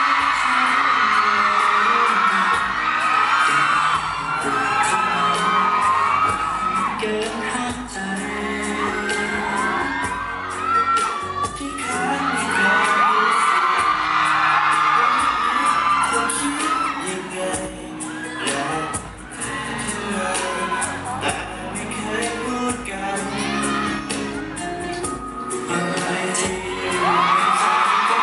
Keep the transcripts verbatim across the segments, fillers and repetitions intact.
เกินห้ามใจที่ค้างในความรู้สึกเธอคิดยังไงอยากเธอแต่ไม่เคยพูดกันอะไรที่อยู่ในใจก็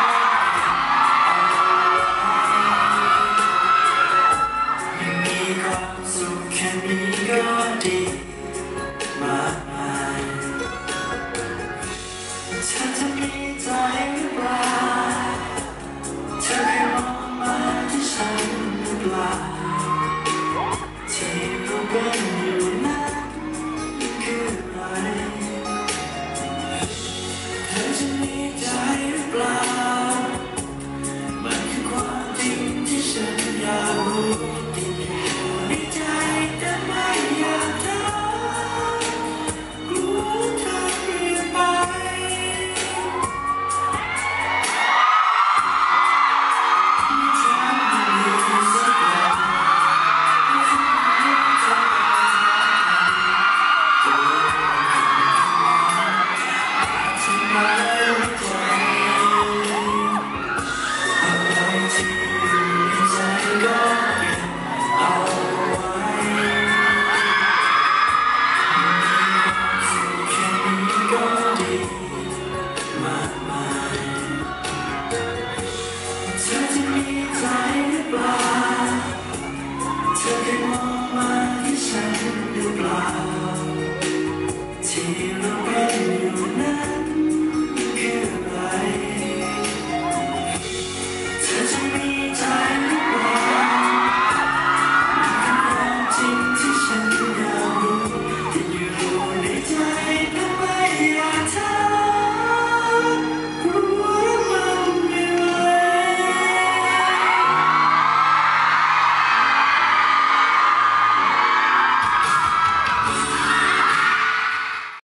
ยังมีความสุขแค่นี้ก็ดีมากมายเธอจะมีใจหรือเปล่าเธอเคยมองมาที่ฉันหรือเปล่าที่เราเป็นอยู่นั้นคืออะไรเธอจะมีใจหรือเปล่ามันคือความจริงที่ฉันอยากรู้ในใจแต่ไม่อยากถามกลัวเธอเปลี่ยนไปฉันไม่รู้สึกเลยที่ไม่รู้ใจอะไรที่อยู่ในใจก็เก็บเอาไว้แค่นี้ก็ดีมากมายเธอจะมีใจหรือเปล่า